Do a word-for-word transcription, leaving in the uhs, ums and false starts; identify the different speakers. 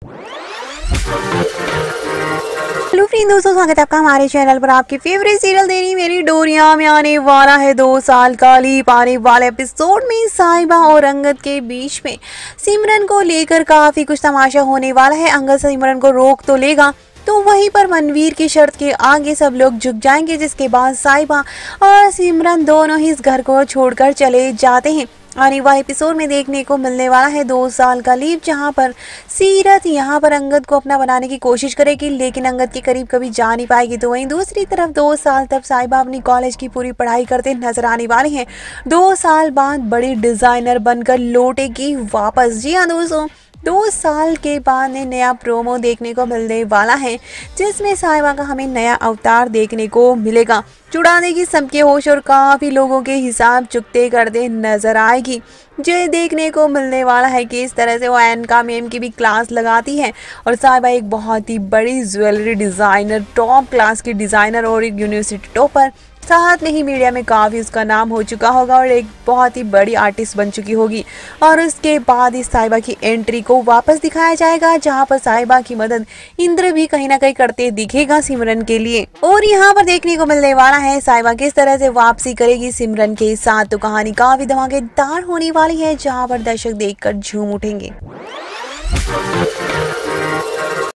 Speaker 1: Hello friend दोस्तों, स्वागत है आपका हमारे चैनल पर। आपकी फेवरेट सीरियल देनी मेरी डोरिया में आने वाला है दो साल का लीप। आने वाले एपिसोड में साहिबा और अंगद के बीच में सिमरन को लेकर काफी कुछ तमाशा होने वाला है। अंगद सिमरन को रोक तो लेगा, तो वहीं पर मनवीर की शर्त के आगे सब लोग झुक जाएंगे, जिसके बाद साहिबा और सिमरन दोनों ही इस घर को छोड़कर चले जाते हैं। आने वाले एपिसोड में देखने को मिलने वाला है दो साल का लीप, जहां पर सीरत यहां पर अंगद को अपना बनाने की कोशिश करेगी, लेकिन अंगद के करीब कभी जा नहीं पाएगी। तो वहीं दूसरी तरफ दो साल तक साहिबा अपनी कॉलेज की पूरी पढ़ाई करते नजर आने वाली हैं। दो साल बाद बड़ी डिजाइनर बनकर लौटेगी वापस। जी हाँ दोस्तों, दो साल के बाद ने नया प्रोमो देखने को मिलने वाला है, जिसमें साहिबा का हमें नया अवतार देखने को मिलेगा। चुड़ाने की सबके होश और काफ़ी लोगों के हिसाब चुकते करते नजर आएगी। जो देखने को मिलने वाला है कि इस तरह से वो एनका मैम की भी क्लास लगाती है, और साहिबा एक बहुत ही बड़ी ज्वेलरी डिज़ाइनर, टॉप क्लास की डिज़ाइनर और एक यूनिवर्सिटी टॉपर, साथ में ही मीडिया में काफ़ी उसका नाम हो चुका होगा और एक बहुत ही बड़ी आर्टिस्ट बन चुकी होगी। और उसके बाद इस साहिबा की एंट्री को वापस दिखाया जाएगा, जहां पर साहिबा की मदद इंद्र भी कहीं ना कहीं करते दिखेगा सिमरन के लिए। और यहां पर देखने को मिलने वाला है साहिबा किस तरह से वापसी करेगी सिमरन के साथ। तो कहानी काफ़ी धमाकेदार होने वाली है, जहाँ पर दर्शक देखकर झूम उठेंगे।